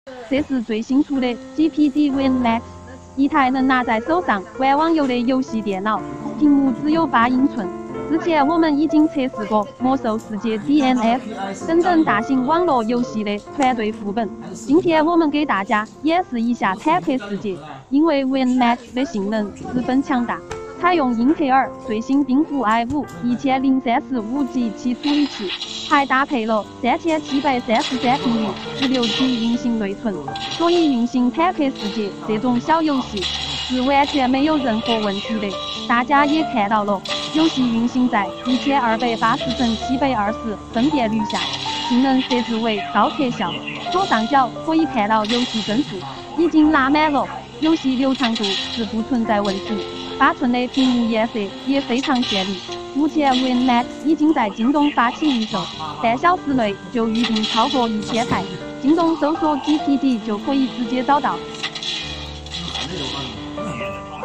这是最新出的 GPD WIN Max， 一台能拿在手上玩网游的游戏电脑，屏幕只有8英寸。之前我们已经测试过《魔兽世界 DNF》等大型网络游戏的团队副本。今天我们给大家演示一下坦克世界，因为 WIN Max 的性能十分强大。 采用英特尔最新冰壶 i5 1035G 处理器，还搭配了3733频率16G 运行内存，所以运行坦克世界这种小游戏是完全没有任何问题的。大家也看到了，游戏运行在1280×720分辨率下，性能设置为高特效。左上角可以看到游戏帧数已经拉满了，游戏流畅度是不存在问题。 8寸的屏幕颜色也非常绚丽。目前 WIN Max 已经在京东发起预售，半小时内就预订超过1000台。京东搜索 GPD 就可以直接找到。